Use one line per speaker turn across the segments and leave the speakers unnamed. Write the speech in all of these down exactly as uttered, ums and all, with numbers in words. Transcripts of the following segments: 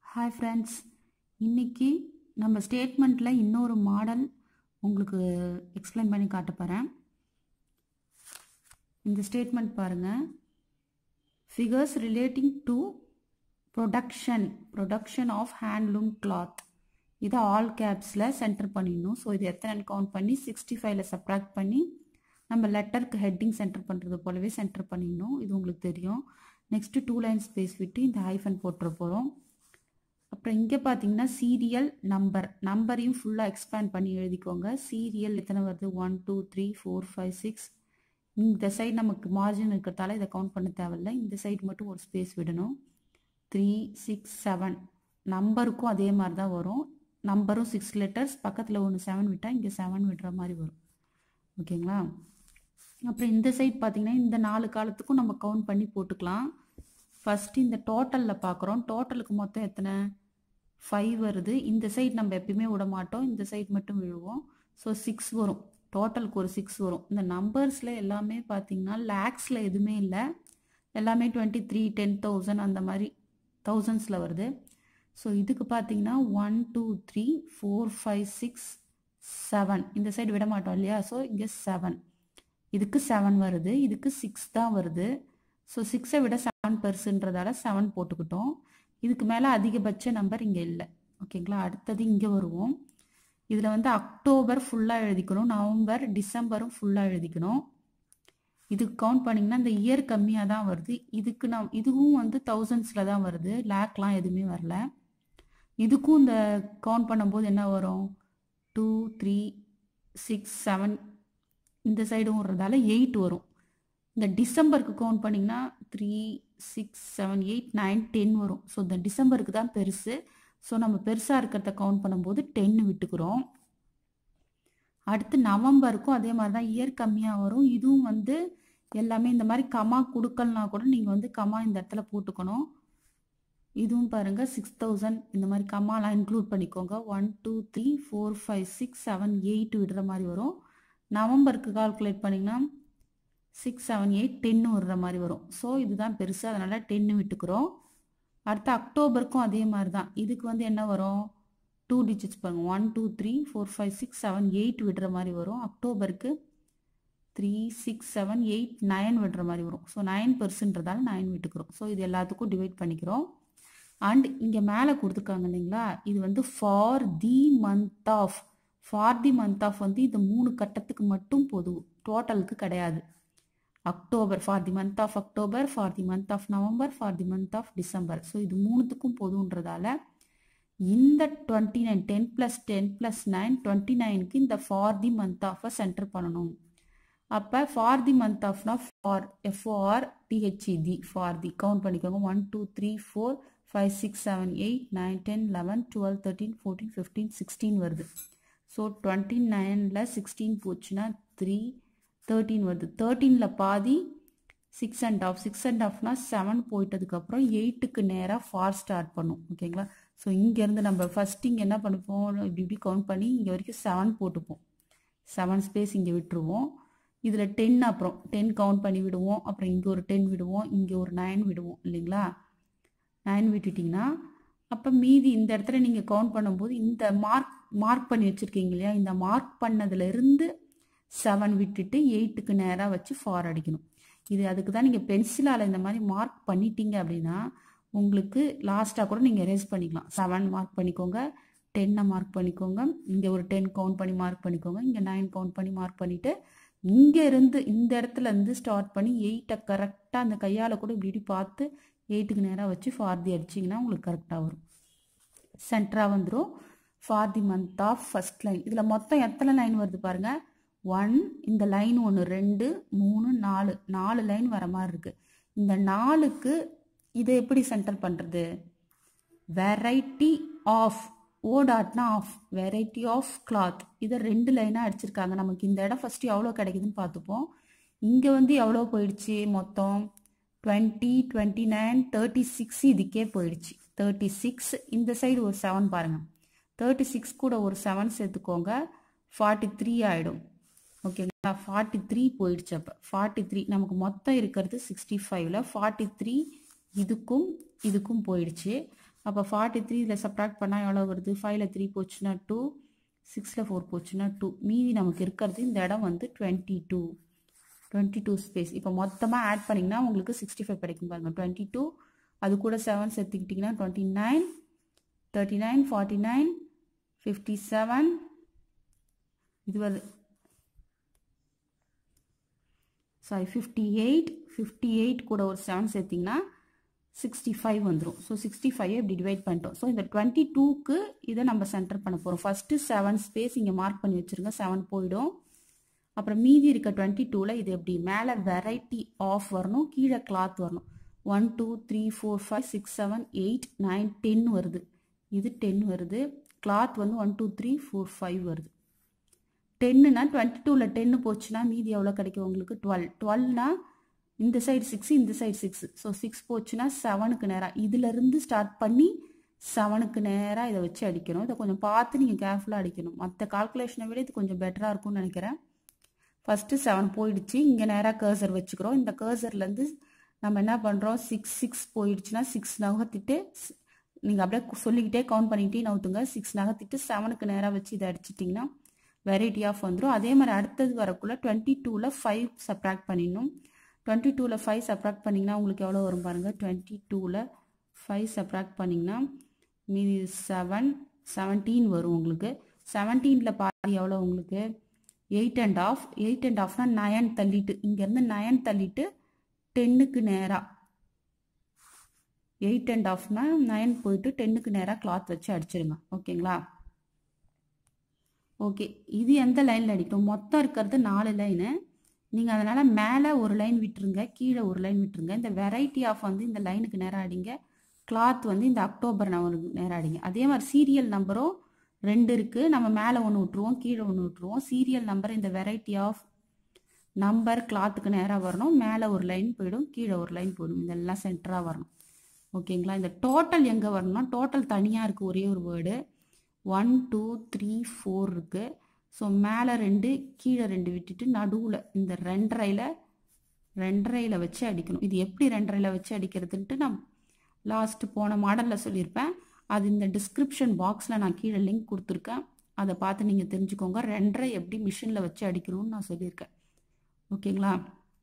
Hi friends, இன்றைக்கி நம்ம ஸ்டேட்மெண்ட்டில் இன்னொரு மாடல் உங்களுக்கு எக்ஸ்பிளைன் பண்ணி காட்ட போகிறேன். இந்த ஸ்டேட்மெண்ட் பாருங்கள். Figures relating to production production of handloom cloth, இதை ஆல் கேப்ஸில் சென்டர் பண்ணிடணும். ஸோ இது எத்தனை கவுண்ட் பண்ணி சிக்ஸ்டி ஃபைவ்ல சப்ராக்ட் பண்ணி நம்ம லெட்டருக்கு ஹெட்டிங் சென்டர் பண்ணுறது போலவே சென்டர் பண்ணிடணும். இது உங்களுக்கு தெரியும். நெக்ஸ்ட்டு டூ லைன் ஸ்பேஸ் விட்டு இந்த ஹைஃபன் போட்டுற போகிறோம். அப்புறம் இங்கே பார்த்தீங்கன்னா சீரியல் நம்பர் நம்பரையும் ஃபுல்லாக எக்ஸ்பேண்ட் பண்ணி எழுதிக்கோங்க. சீரியல் எத்தனை வருது? One two three four five six. இந்த சைடு நமக்கு மார்ஜின் இருக்கிறதால இதை கவுண்ட் பண்ண தேவையில்லை. இந்த சைடு மட்டும் ஒரு ஸ்பேஸ் விடணும். த்ரீ சிக்ஸ் செவன் நம்பருக்கும் அதே மாதிரி தான் வரும். நம்பரும் சிக்ஸ் லெட்டர்ஸ், பக்கத்தில் ஒன்று செவன் விட்டால் இங்கே செவன் விடுற மாதிரி வரும். ஓகேங்களா? அப்புறம் இந்த சைடு பார்த்தீங்கன்னா இந்த நாலு காலத்துக்கும் நம்ம கவுண்ட் பண்ணி போட்டுக்கலாம். ஃபஸ்ட்டு இந்த டோட்டலில் பார்க்குறோம். டோட்டலுக்கு மொத்தம் எத்தனை? ஃபைவ் வருது. இந்த சைடு நம்ம எப்பயுமே விட மாட்டோம், இந்த சைடு மட்டும் விழுவோம். ஸோ சிக்ஸ் வரும். டோட்டலுக்கு ஒரு சிக்ஸ் வரும். இந்த நம்பர்ஸில் எல்லாமே பார்த்தீங்கன்னா லேக்ஸில் எதுவுமே இல்லை, எல்லாமே டுவெண்ட்டி த்ரீ டென் தௌசண்ட் அந்த மாதிரி தௌசண்ட்ஸில் வருது. ஸோ இதுக்கு பார்த்தீங்கன்னா one two three four five six seven, இந்த சைடு விட மாட்டோம் இல்லையா? ஸோ இங்கே செவன், இதுக்கு செவன் வருது, இதுக்கு சிக்ஸ் தான் வருது. ஸோ சிக்ஸை விட செவன் பெருசுன்றதால செவன் போட்டுக்கிட்டோம். இதுக்கு மேலே அதிகபட்ச நம்பர் இங்கே இல்லை. ஓகேங்களா? அடுத்தது இங்கே வருவோம். இதில் வந்து அக்டோபர் ஃபுல்லாக எழுதிக்கணும், நவம்பர் டிசம்பரும் ஃபுல்லாக எழுதிக்கணும். இதுக்கு கவுண்ட் பண்ணிங்கன்னா இந்த இயர் கம்மியாக தான் வருது. இதுக்கு நான் இதுவும் வந்து தௌசண்ட்ஸில் தான் வருது, லேக்லாம் எதுவுமே வரல. இதுக்கும் இந்த கவுண்ட் பண்ணும்போது என்ன வரும்? டூ த்ரீ சிக்ஸ் செவன், இந்த சைடும் வர்றதால எயிட் வரும். இந்த டிசம்பருக்கு கவுண்ட் பண்ணிங்கன்னா three six seven eight nine ten வரும். ஸோ இந்த டிசம்பருக்கு தான் பெருசு. ஸோ நம்ம பெருசாக இருக்கிறத கவுண்ட் பண்ணும்போது டென்னு விட்டுக்கிறோம். அடுத்து நவம்பருக்கும் அதே மாதிரி தான் இயர் கம்மியாக வரும். இதுவும் வந்து எல்லாமே இந்த மாதிரி கமா கொடுக்கலனா கூட நீங்கள் வந்து கமா இந்த இடத்துல போட்டுக்கணும். இதுவும் பாருங்கள் சிக்ஸ் தௌசண்ட் இந்த மாதிரி கமாலாம் இன்க்ளூட் பண்ணிக்கோங்க. One two three four five six seven eight விடுற மாதிரி வரும். நவம்பருக்கு கால்குலேட் பண்ணிங்கன்னா சிக்ஸ் செவன் எயிட் டென்னு விடுற மாதிரி வரும். ஸோ இதுதான் பெருசு, அதனால் டென்னு விட்டுக்கிறோம். அடுத்து அக்டோபருக்கும் அதே மாதிரி தான். இதுக்கு வந்து என்ன வரும்? டூ டிஜிட்ஸ் பாருங்கள். One two three four five six seven eight விடுற மாதிரி வரும். அக்டோபருக்கு three six seven eight nine விடுற மாதிரி வரும். ஸோ நைன் பெருசுன்றதால நைன் விட்டுக்கிறோம். ஸோ இது எல்லாத்துக்கும் டிவைட் பண்ணிக்கிறோம். அண்ட் இங்கே மேலே கொடுத்துருக்காங்க இல்லைங்களா, இது வந்து for the month of. For the month of வந்து இது மூணு கட்டத்துக்கு மட்டும் பொதுவும், டோட்டலுக்கு கிடையாது. October for the month of October, for the month of November, for the month of December. So இது மூணுத்துக்கும் பொதுன்றதால இந்த twenty nine ten plus ten plus nine twenty நைனுக்கு இந்த ஃபார் தி மந்த் ஆஃபை சென்டர் பண்ணணும். அப்போ ஃபார் தி மந்த் ஆஃப்னா for F O R T H E D for the count பண்ணிக்கோங்க. One two three four five six seven eight nine ten eleven twelve thirteen fourteen fifteen sixteen வருது. So twenty நைனில் sixteen போச்சுன்னா three thirteen வருது. தேர்ட்டீனில் பாதி six and half six and ஆஃப்னா seven போயிட்டதுக்கப்புறம் எயிட்டுக்கு நேராக ஃபார் ஸ்டார்ட் பண்ணும். ஓகேங்களா? ஸோ இங்கேருந்து நம்ம ஃபஸ்ட் இங்கே என்ன பண்ணிப்போம், இப்படி இப்படி கவுண்ட் பண்ணி இங்கே வரைக்கும் செவன் போட்டுப்போம். செவன் ஸ்பேஸ் இங்கே விட்டுருவோம். இதில் டென் அப்புறம் டென் கவுண்ட் பண்ணி விடுவோம். அப்புறம் இங்கே ஒரு டென் விடுவோம், இங்கே ஒரு நைன் விடுவோம் இல்லைங்களா? நைன் விட்டுட்டிங்கன்னா அப்போ மீதி இந்த இடத்துல நீங்கள் கவுண்ட் பண்ணும்போது இந்த மார்க் மார்க் பண்ணி வச்சுருக்கீங்க இல்லையா, இந்த மார்க் பண்ணதுலேருந்து செவன் விட்டுட்டு எயிட்டுக்கு நேராக வச்சு ஃபார் அடிக்கணும். இது அதுக்கு தான் நீங்கள் பென்சிலால் இந்த மாதிரி மார்க் பண்ணிட்டீங்க அப்படின்னா உங்களுக்கு லாஸ்ட்டாக கூட நீங்கள் எரேஸ் பண்ணிக்கலாம். செவன் மார்க் பண்ணிக்கோங்க, டென்னை மார்க் பண்ணிக்கோங்க, இங்கே ஒரு டென் கவுண்ட் பண்ணி மார்க் பண்ணிக்கோங்க, இங்கே நைன் கவுண்ட் பண்ணி மார்க் பண்ணிவிட்டு இங்கே இருந்து இந்த இடத்துல இருந்து ஸ்டார்ட் பண்ணி எயிட்டை கரெக்டாக அந்த கையால் கூட இப்படி பார்த்து எயிட்டுக்கு நேராக வச்சு ஃபார் தி அடிச்சிங்கன்னா உங்களுக்கு கரெக்டாக வரும். சென்டராக வந்துடும். For the month of first line. இதில் மொத்தம் எத்தனை லைன் வருது பாருங்கள். ஒன், இந்த லைன் ஒன்று, ரெண்டு, மூணு, நாலு, நாலு லைன் வர மாதிரி இருக்குது. இந்த நாலுக்கு இதை எப்படி சென்டர் பண்ணுறது? வெரைட்டி ஆஃப், ஓ டாட்னா ஆஃப், வெரைட்டி ஆஃப் கிளாத், இதை ரெண்டு லைனாக அடிச்சிருக்காங்க. நமக்கு இந்த இடம் ஃபஸ்ட்டு எவ்வளோ கிடைக்குதுன்னு பார்த்துப்போம். இங்கே வந்து எவ்வளோ போயிடுச்சு மொத்தம்? Twenty twenty nine thirty six இதுக்கே போயிடுச்சு. தேர்ட்டி சிக்ஸ் இந்த சைடு ஒரு செவன் பாருங்கள். தேர்ட்டி சிக்ஸ் கூட ஒரு செவன் சேர்த்துக்கோங்க, ஃபார்ட்டி த்ரீ ஆகிடும். ஓகேங்களா? ஃபார்ட்டி த்ரீ போயிடுச்சு. அப்போ ஃபார்ட்டி த்ரீ நமக்கு மொத்தம் இருக்கிறது சிக்ஸ்டி ஃபைவ்ல ஃபார்ட்டி த்ரீ இதுக்கும் இதுக்கும் போயிடுச்சு. அப்போ ஃபார்ட்டி த்ரீ இதில் சப்ராக்ட் பண்ணால் எவ்வளோ வருது? ஃபைவ்ல த்ரீ போச்சுன்னா டூ, சிக்ஸில் ஃபோர் போச்சுன்னா டூ. மீதி நமக்கு இருக்கிறது இந்த இடம் வந்து twenty two twenty two space. இப்போ மொத்தமாக ஆட் பண்ணிங்கன்னா உங்களுக்கு சிக்ஸ்டி ஃபைவ் கிடைக்கும் பாருங்கள். டுவெண்ட்டி டூ அது கூட செவன் சேர்த்துக்கிட்டிங்கன்னா twenty nine, thirty nine, forty nine, fifty seven, இது வருது sorry fifty eight fifty eight கூட ஒரு செவன் சேர்த்திங்கன்னா சிக்ஸ்டி ஃபைவ் வந்துடும். ஸோ சிக்ஸ்டி ஃபைவ் இப்படி டிவைட் பண்ணிட்டோம். ஸோ இந்த டுவெண்ட்டி டூக்கு இதை நம்ம சென்டர் பண்ண போகிறோம். ஃபஸ்ட்டு செவன் ஸ்பேஸ் இங்கே மார்க் பண்ணி வச்சுருங்க, செவன் போயிடும். அப்புறம் மீதி இருக்க டுவெண்ட்டி டூவில் இது எப்படி மேலே வெரைட்டி ஆஃப் வரணும், கீழே கிளாத் வரணும். One two three four five six seven eight nine ten வருது. இது டென் வருது. கிளாத் வந்து one two three four five வருது. டென்னுனா டுவெண்ட்டி டூவில் டென்னு போச்சுன்னா மீதி எவ்வளோ கிடைக்கும் உங்களுக்கு? டுவெல். டுவெல்னா இந்த சைடு சிக்ஸ், இந்த சைடு சிக்ஸ். ஸோ சிக்ஸ் போச்சுன்னா செவனுக்கு நேராக இதிலிருந்து ஸ்டார்ட் பண்ணி செவனுக்கு நேராக இதை வச்சு அடிக்கணும். இதை கொஞ்சம் பார்த்து நீங்கள் கேர்ஃபுல்லாக அடிக்கணும். மற்ற கால்குலேஷனை விட இது கொஞ்சம் பெட்டராக இருக்கும்னு நினைக்கிறேன். ஃபஸ்ட்டு செவன் போயிடுச்சு, இங்கே நேராக கர்சர் வச்சுக்கிறோம். இந்த கர்சர்லேருந்து நம்ம என்ன பண்ணுறோம்? சிக்ஸ் சிக்ஸ் போயிடுச்சுன்னா சிக்ஸ் நகர்த்திட்டு நீங்கள் அப்படியே சொல்லிக்கிட்டே கவுண்ட் பண்ணிக்கிட்டே நவுத்துங்க. சிக்ஸ் நகர்த்திட்டு செவனுக்கு நேராக வச்சு இதை அடிச்சிட்டிங்கன்னா வெரைட்டி ஆஃப் வந்துடும். அதே மாதிரி அடுத்தது வரக்குள்ள டுவெண்ட்டி டூவில் ஃபைவ் சப்ராக்ட் பண்ணிடணும். டுவெண்ட்டி டூவில் ஃபைவ் சப்ராக்ட் பண்ணிங்கன்னா உங்களுக்கு எவ்வளோ வரும் பாருங்கள். டுவெண்ட்டி டூவில் ஃபைவ் சப்ராக்ட் பண்ணிங்கன்னா மீதி செவன் செவன்டீன் வரும் உங்களுக்கு. செவன்டீனில் பாதி எவ்வளோ உங்களுக்கு? Eight and half. Eight and ஆஃப்னா நயன் தள்ளிட்டு இங்கேருந்து நயன் தள்ளிட்டு டென்னுக்கு நேராக எயிட் அண்ட் ஆஃப்னா நயன் போயிட்டு டென்னுக்கு நேராக கிளாத் வச்சு அடிச்சிருங்க. ஓகேங்களா? ஓகே, இது எந்த லைனில் அடிக்கணும்? மொத்தம் இருக்கிறது நாலு லைனு. நீங்கள் அதனால் மேலே ஒரு லைன் விட்டுருங்க, கீழே ஒரு லைன் விட்டுருங்க. இந்த வெரைட்டி ஆஃப் வந்து இந்த லைனுக்கு நேராக அடிங்க. கிளாத் வந்து இந்த அக்டோபர் நம்பருக்கு நேராக அடிங்க. அதே மாதிரி சீரியல் நம்பரும் ரெண்டு இருக்குது. நம்ம மேலே ஒன்று விட்டுருவோம், கீழே ஒன்று விட்டுருவோம். சீரியல் நம்பர் இந்த வெரைட்டி ஆஃப் நம்பர் கிளாத்துக்கு நேராக வரணும். மேலே ஒரு லைன் போயிடும், கீழே ஒரு லைன் போயிடும். இதெல்லாம் சென்டராக வரணும். ஓகேங்களா? இந்த டோட்டல் எங்கே வரணும்னா டோட்டல் தனியாக இருக்குது, ஒரே ஒரு word. One two three four இருக்குது. ஸோ மேலே ரெண்டு கீழே ரெண்டு விட்டுட்டு நடுவில் இந்த ரெண்டரையில் ரெண்டரையில் வச்சு அடிக்கணும். இது எப்படி ரெண்டரையில் வச்சு அடிக்கிறதுன்ட்டு நான் லாஸ்ட்டு போன மாடலில் சொல்லியிருப்பேன். அது இந்த டிஸ்கிரிப்ஷன் பாக்ஸில் நான் கீழே லிங்க் கொடுத்துருக்கேன். அதை பார்த்து நீங்கள் தெரிஞ்சுக்கோங்க. ரெண்டரை எப்படி மிஷினில் வச்சு அடிக்கணும்னு நான் சொல்லியிருக்கேன். ஓகேங்களா?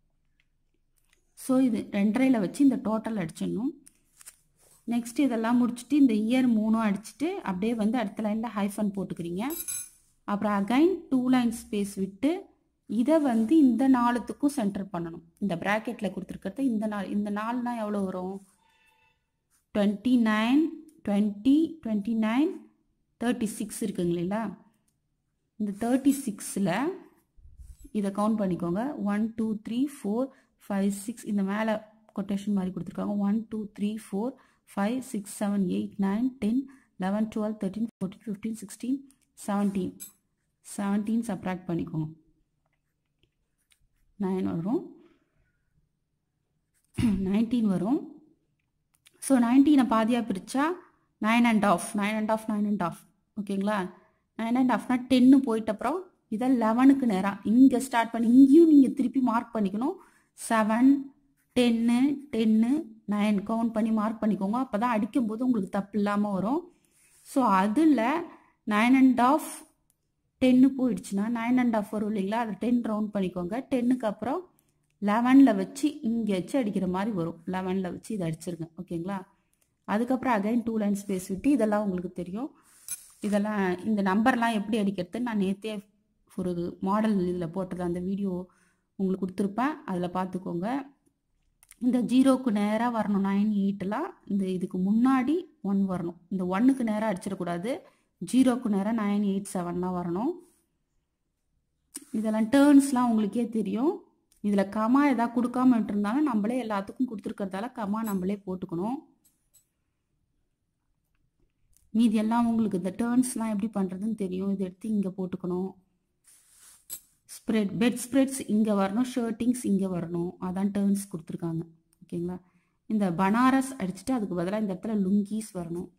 ஸோ இது ரெண்டரையில் வச்சு இந்த டோட்டல் அடிச்சிடணும். நெக்ஸ்ட் இதெல்லாம் முடிச்சுட்டு இந்த இயர் மூணும் அடிச்சுட்டு அப்படியே வந்து அடுத்த லைனில் ஹைஃபன் போட்டுக்கிறீங்க. அப்புறம் அகைன் டூ லைன் ஸ்பேஸ் விட்டு இதை வந்து இந்த நாலுத்துக்கும் சென்டர் பண்ணணும். இந்த ப்ராக்கெட்டில் கொடுத்துருக்கிறது இந்த நாள். இந்த நாலுனா எவ்வளோ வரும்? Twenty nine twenty twenty nine thirty six இருக்குங்களா? இந்த தேர்ட்டி சிக்ஸில் இதை கவுண்ட் பண்ணிக்கோங்க. One two three four five six இந்த மேலே கொட்டேஷன் மாதிரி கொடுத்துருக்காங்க. One two three four five six seven eight nine ten eleven twelve thirteen fourteen fifteen sixteen seventeen seventeen subtract பண்ணிக்கோங்க. நைன் வரும், நைன்டீன் வரும். ஸோ நைன்டீனை பாதியாக பிரித்தா nine and half nine and half nine and half ஓகேங்களா? Nine and ஆஃப்னா டென்னு போயிட்ட அப்புறம் இதை லெவனுக்கு நேராக இங்கே ஸ்டார்ட் பண்ணி இங்கேயும் நீங்கள் திருப்பி மார்க் பண்ணிக்கணும். Seven ten ten nine count பண்ணி மார்க் பண்ணிக்கோங்க. அப்போ தான் அடிக்கும்போது உங்களுக்கு தப்பு இல்லாமல் வரும். ஸோ அதில் நைன் அண்ட் ஆஃப் டென்னு போயிடுச்சுன்னா நைன் அண்ட் ஆஃப் வரும் இல்லைங்களா? அதை டென் ரவுண்ட் பண்ணிக்கோங்க. டென்னுக்கு அப்புறம் லெவனில் வச்சு இங்கே வச்சு அடிக்கிற மாதிரி வரும். லெவனில் வச்சு இதை அடிச்சிருங்க. ஓகேங்களா? அதுக்கப்புறம் அகைன் டூ லைன் ஸ்பேஸ் விட்டு இதெல்லாம் உங்களுக்கு தெரியும். இதெல்லாம் இந்த நம்பர்லாம் எப்படி அடிக்கிறதுன்னு நான் நேற்றே ஒரு மாடல் இதில் போட்டது அந்த வீடியோ உங்களுக்கு கொடுத்துருப்பேன். அதில் பார்த்துக்கோங்க. இந்த ஜீரோக்கு நேராக வரணும். நைன் எயிட்டெலாம் இந்த இதுக்கு முன்னாடி ஒன் வரணும். இந்த ஒன்னுக்கு நேராக அடிச்சிடக்கூடாது. ஜீரோக்கு நேராக நைன் எயிட் செவன்லாம் வரணும். இதெல்லாம் டேர்ன்ஸ்லாம் உங்களுக்கே தெரியும். இதில் கமா எதாவது கொடுக்காம விட்டுருந்தாலும் நம்மளே எல்லாத்துக்கும் கொடுத்துருக்கிறதால கமா நம்மளே போட்டுக்கணும். மீதி எல்லாம் உங்களுக்கு இந்த டேர்ன்ஸ்லாம் எப்படி பண்ணுறதுன்னு தெரியும். இதை எடுத்து இங்கே போட்டுக்கணும். ஸ்ப்ரெட் பெட் ஸ்ப்ரெட்ஸ் இங்கே வரணும், ஷர்ட்டிங்ஸ் இங்கே வரணும். அதான் டேர்ன்ஸ் கொடுத்துருக்காங்க. ஓகேங்களா? இந்த பனாரஸ் அடிச்சுட்டு அதுக்கு பதிலாக இந்த இடத்துல லுங்கீஸ் வரணும்.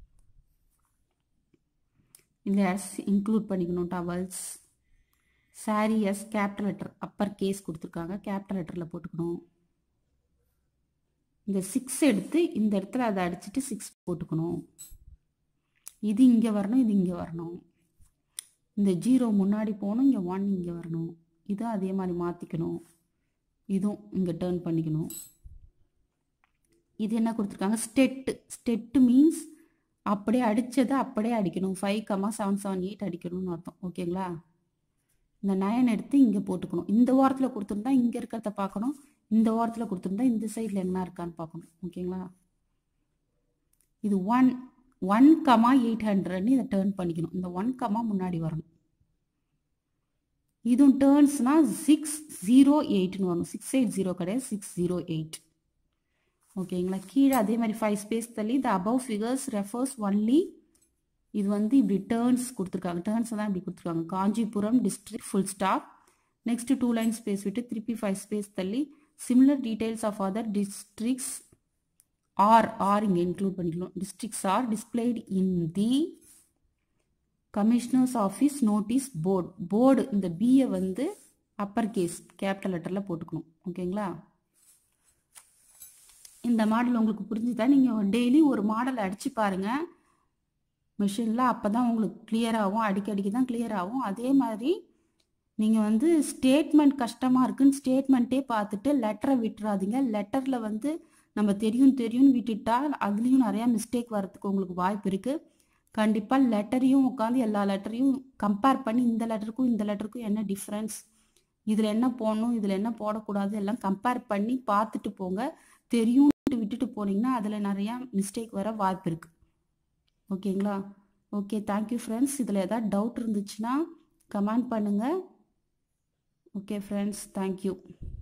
இந்த எஸ் இன்க்ளூட் பண்ணிக்கணும். Towels sorry S capital letter upper case கொடுத்துருக்காங்க. கேபிட்டல் லெட்டரில் போட்டுக்கணும். இந்த சிக்ஸ் எடுத்து இந்த இடத்துல அதை அடிச்சுட்டு சிக்ஸ் போட்டுக்கணும். இது இங்கே வரணும், இது இங்கே வரணும். இந்த ஜீரோ முன்னாடி போகணும், இங்கே ஒன் இங்கே வரணும். இதுவும் அதே மாதிரி மாற்றிக்கணும். இதுவும் இங்கே டேர்ன் பண்ணிக்கணும். இது என்ன கொடுத்துருக்காங்க? ஸ்டெட்டு. ஸ்டெட்டு மீன்ஸ் அப்படியே அடித்ததை அப்படியே அடிக்கணும். Five comma seven seven eight அடிக்கணும்னு அர்த்தம். ஓகேங்களா? இந்த நயன் எடுத்து இங்கே போட்டுக்கணும். இந்த ஓரத்தில் கொடுத்துருந்தா இங்கே இருக்கிறத பார்க்கணும். இந்த ஓரத்தில் கொடுத்துருந்தா இந்த சைடில் என்ன இருக்கான்னு பார்க்கணும். ஓகேங்களா? இது ஒன் ஒன் கமா எயிட் ஹண்ட்ரட்னு இதை டேர்ன் பண்ணிக்கணும். இந்த ஒன் கமா முன்னாடி வரணும். இதுவும் டேர்ன்ஸ்னால் சிக்ஸ் ஜீரோ எயிட்னு வரணும். சிக்ஸ் எயிட் ஜீரோ கிடையாது, சிக்ஸ் ஜீரோ எயிட். ஓகேங்களா? கீழே அதே மாதிரி ஃபைவ் ஸ்பேஸ் தள்ளி the above figures refers only. இது வந்து இப்படி டேர்ன்ஸ் கொடுத்துருக்காங்க. டேர்ன்ஸை தான் இப்படி கொடுத்துருக்காங்க. Kanchipuram district full stop. Next two line space விட்டு திருப்பி ஃபைவ் ஸ்பேஸ் தள்ளி similar details of other districts are are இங்கே இன்க்ளூட் பண்ணிக்கலாம். Districts are displayed in the commissioner's office notice board. Board இந்த பியை வந்து அப்பர் கேஸ் கேபிட்டல் லெட்டரில் போட்டுக்கணும். ஓகேங்களா? இந்த மாடல் உங்களுக்கு புரிஞ்சுதா? நீங்கள் டெய்லி ஒரு மாடலை அடித்து பாருங்கள் மிஷினில். அப்போ தான் உங்களுக்கு கிளியர் ஆகும். அடிக்கடிக்கு தான் கிளியர் ஆகும். அதே மாதிரி நீங்கள் வந்து ஸ்டேட்மெண்ட் கஷ்டமாக இருக்குன்னு ஸ்டேட்மெண்ட்டே பார்த்துட்டு லெட்டரை விட்டுறாதீங்க. லெட்டரில் வந்து நம்ம தெரியும் தெரியும்னு விட்டுட்டால் அதுலேயும் நிறையா மிஸ்டேக் வரதுக்கு உங்களுக்கு வாய்ப்பு இருக்குது. கண்டிப்பாக லெட்டரையும் உட்காந்து எல்லா லெட்டரையும் கம்பேர் பண்ணி இந்த லெட்டருக்கும் இந்த லெட்டருக்கும் என்ன டிஃப்ரென்ஸ், இதில் என்ன போடணும் இதில் என்ன போடக்கூடாது எல்லாம் கம்பேர் பண்ணி பார்த்துட்டு போங்க. தெரியும்ட்டு விட்டுட்டு போனீங்கன்னா அதில் நிறையா மிஸ்டேக் வர வாய்ப்பு இருக்குது. ஓகேங்களா? Okay, thank you friends. இதில் ஏதாவது டவுட் இருந்துச்சுன்னா கமெண்ட் பண்ணுங்கள். Okay friends, thank you.